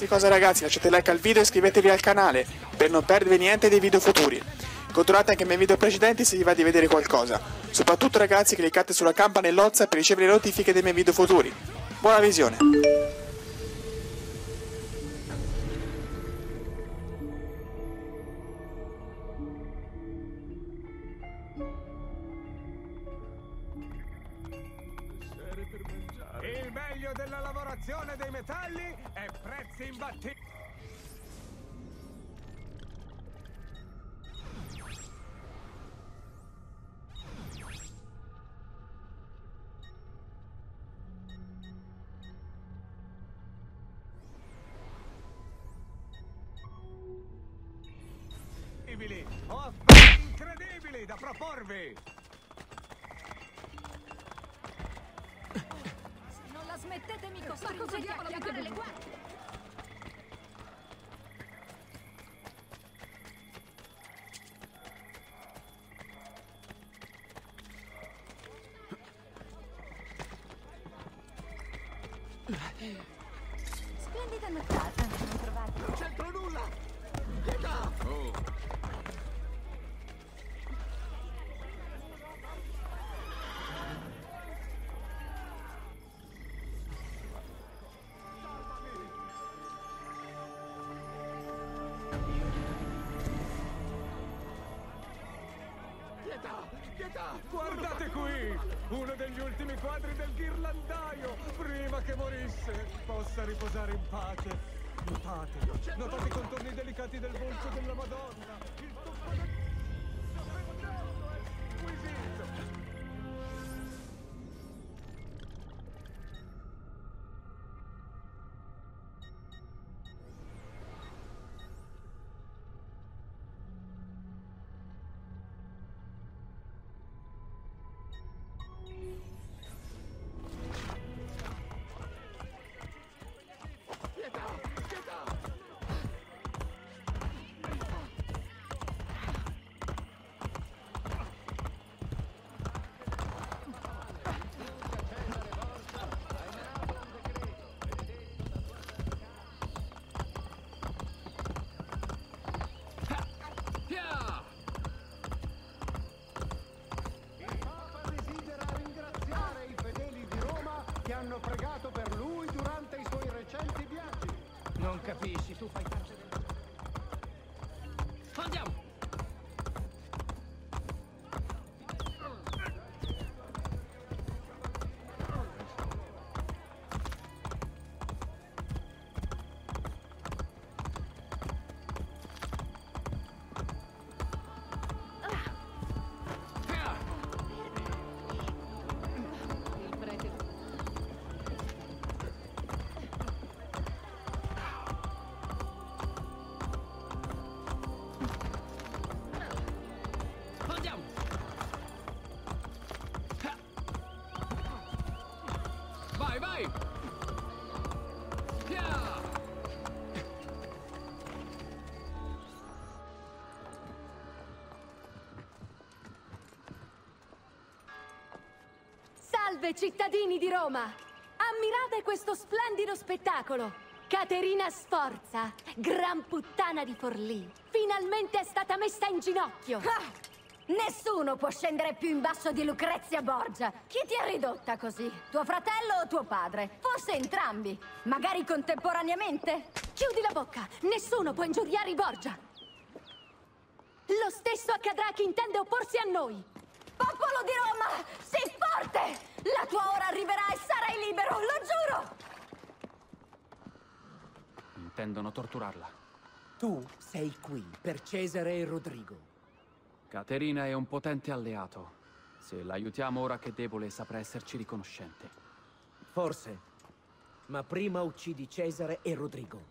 qualsiasi cosa ragazzi, lasciate like al video e iscrivetevi al canale per non perdervi niente dei video futuri. Controllate anche i miei video precedenti se vi va di vedere qualcosa. Soprattutto ragazzi cliccate sulla campanellozza per ricevere le notifiche dei miei video futuri. Buona visione! Il meglio della lavorazione dei metalli è prezzi imbattibili. Ho affari incredibili da proporvi! Se non la smettete mi costringete a chiamare le guardie! Splendida nottata, non trovate? Non c'entro nulla! Pietà! Oh! Pietà! Guardate qui! Uno degli ultimi quadri del ghirlandaio! Prima che morisse, possa riposare in pace. Notate i contorni delicati del volto della Madonna! Il tocco del... è squisito! Hanno pregato per lui durante i suoi recenti viaggi. Non capisci, tu fai parte del... Andiamo! Vai! Salve cittadini di Roma! Ammirate questo splendido spettacolo! Caterina Sforza, gran puttana di Forlì, finalmente è stata messa in ginocchio! Ah! Nessuno può scendere più in basso di Lucrezia Borgia. Chi ti ha ridotta così? Tuo fratello o tuo padre? Forse entrambi. Magari contemporaneamente? Chiudi la bocca! Nessuno può ingiuriare i Borgia! Lo stesso accadrà a chi intende opporsi a noi! Popolo di Roma, sii forte! La tua ora arriverà e sarai libero, lo giuro! Intendono torturarla. Tu sei qui per Cesare e Rodrigo. Caterina è un potente alleato. Se l'aiutiamo ora che è debole, saprà esserci riconoscente. Forse. Ma prima uccidi Cesare e Rodrigo.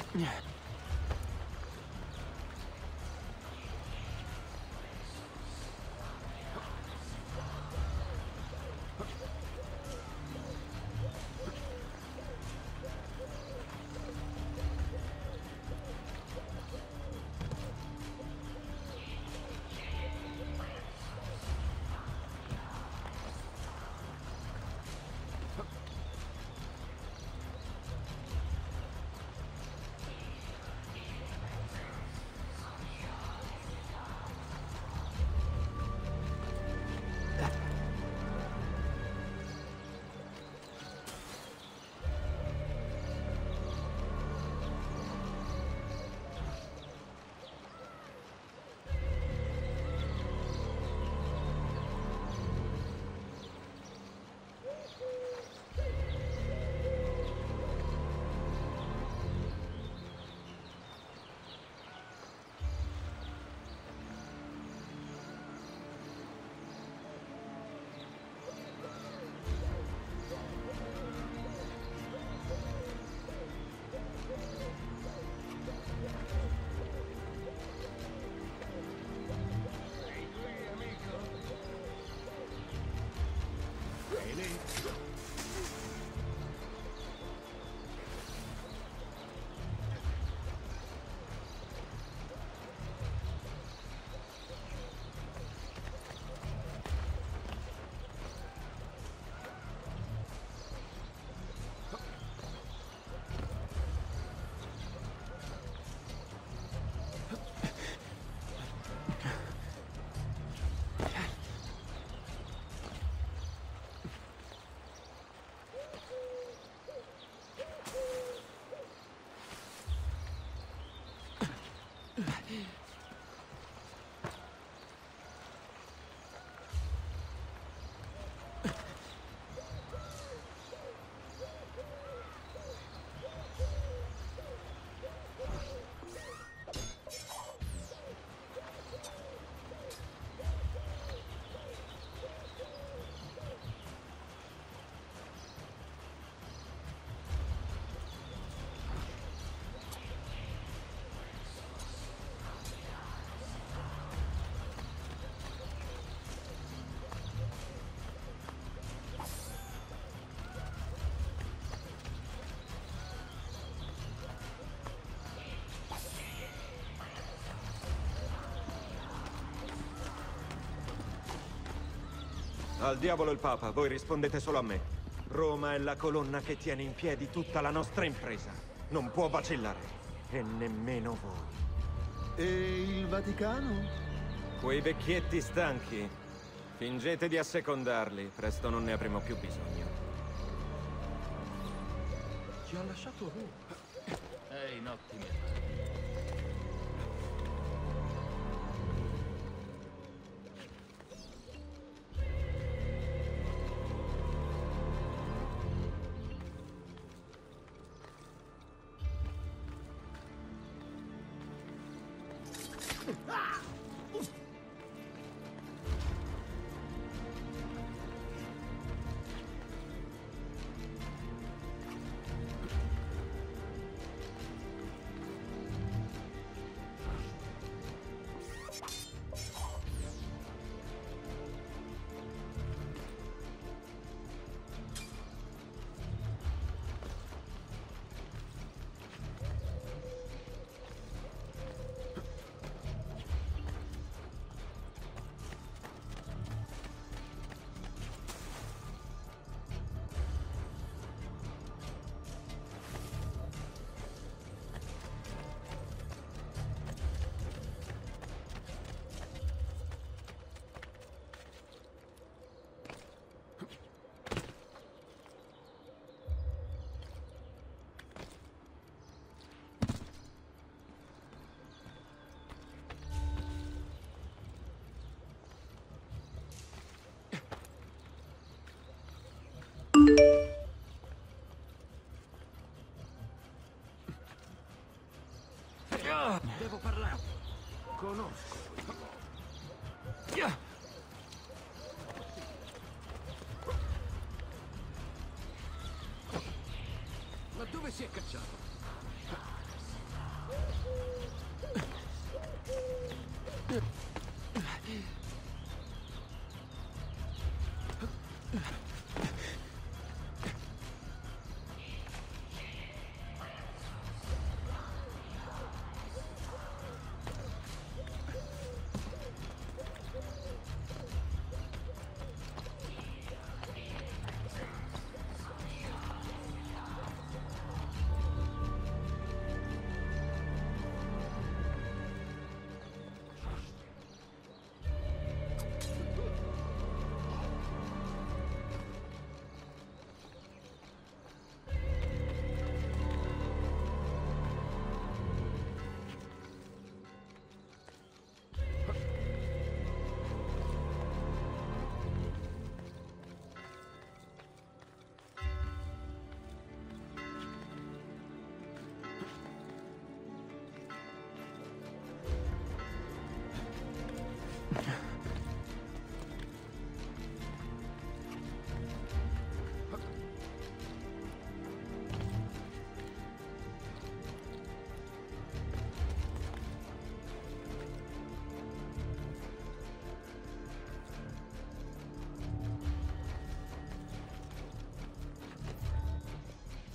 Al diavolo il Papa, voi rispondete solo a me. Roma è la colonna che tiene in piedi tutta la nostra impresa. Non può vacillare. E nemmeno voi. E il Vaticano? Quei vecchietti stanchi. Fingete di assecondarli, presto non ne avremo più bisogno. Ci ha lasciato lui. È in ottime mani. Devo parlare. Conosco quell'uomo. Ma dove si è cacciato?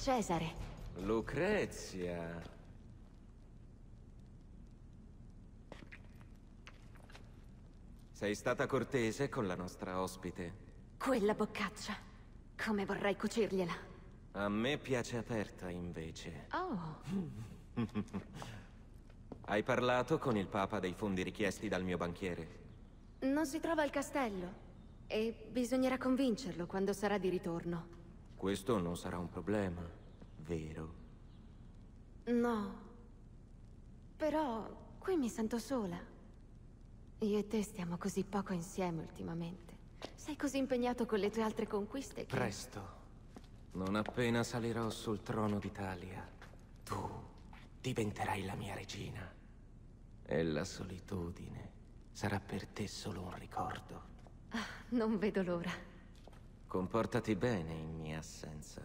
Cesare. Lucrezia. Sei stata cortese con la nostra ospite. Quella boccaccia. Come vorrei cucirgliela. A me piace aperta, invece. Oh, Hai parlato con il Papa dei fondi richiesti dal mio banchiere? non si trova al castello. E bisognerà convincerlo quando sarà di ritorno. Questo non sarà un problema, vero? No. Però qui mi sento sola. Io e te stiamo così poco insieme ultimamente. Sei così impegnato con le tue altre conquiste che... Presto. Non appena salirò sul trono d'Italia, tu diventerai la mia regina. E la solitudine sarà per te solo un ricordo. Non vedo l'ora. Comportati bene in mia assenza.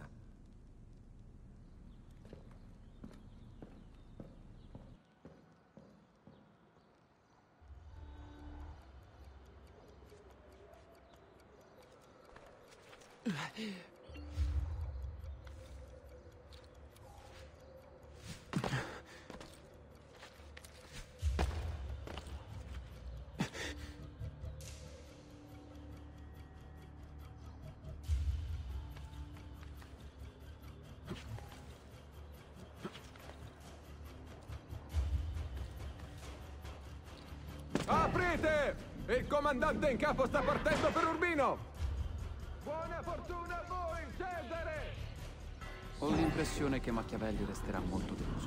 Aprite! Il comandante in capo sta partendo per Urbino! Buona fortuna a voi, Cesare! Ho l'impressione che Machiavelli resterà molto deluso.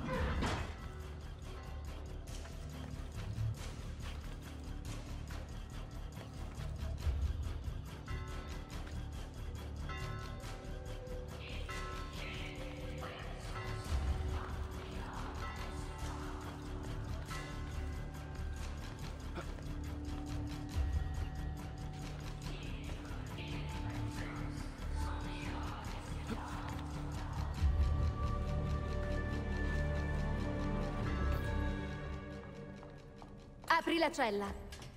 Apri la cella.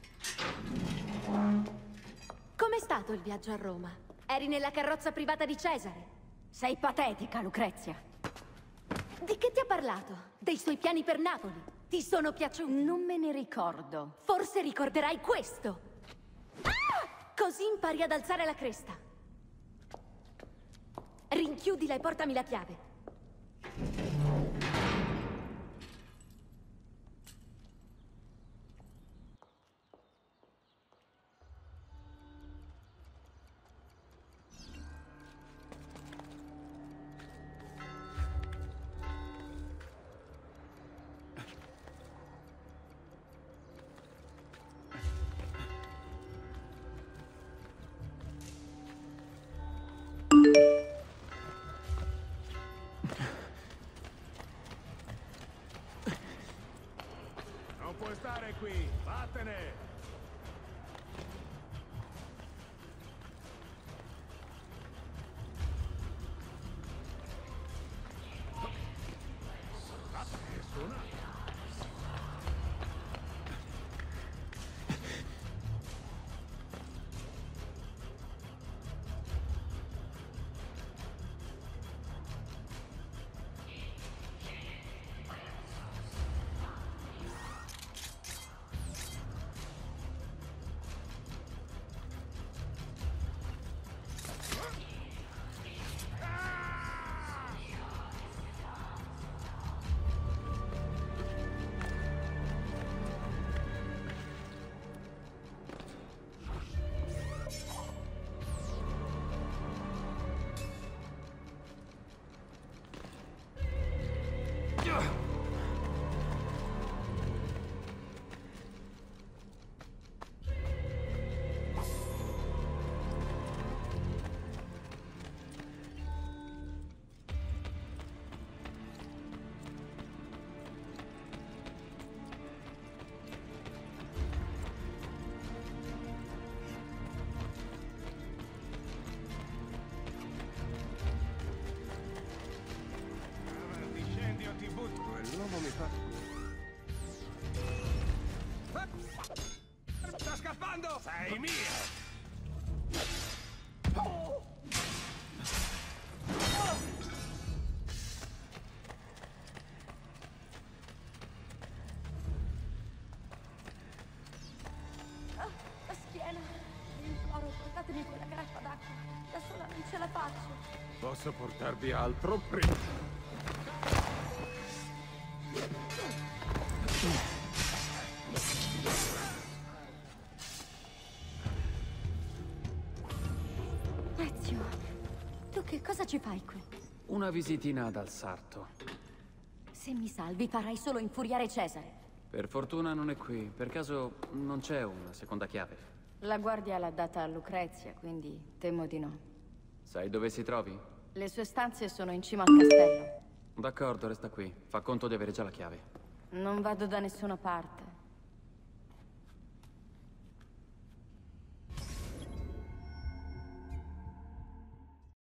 Com'è stato il viaggio a Roma? Eri nella carrozza privata di Cesare? Sei patetica, Lucrezia. Di che ti ha parlato? Dei suoi piani per Napoli? Ti sono piaciuti? Non me ne ricordo. Forse ricorderai questo. Così impari ad alzare la cresta. Rinchiudila e portami la chiave. Non puoi stare qui, vattene! Quell'uomo mi fa... Sta scappando! Sei mio! Posso portarvi altro prima. Ezio, tu che cosa ci fai qui? Una visitina dal sarto. Se mi salvi farai solo infuriare Cesare. Per fortuna non è qui. Per caso non c'è una seconda chiave? La guardia l'ha data a Lucrezia, quindi temo di no. Sai dove si trovi? Le sue stanze sono in cima al castello. D'accordo, resta qui. Fa conto di avere già la chiave. Non vado da nessuna parte.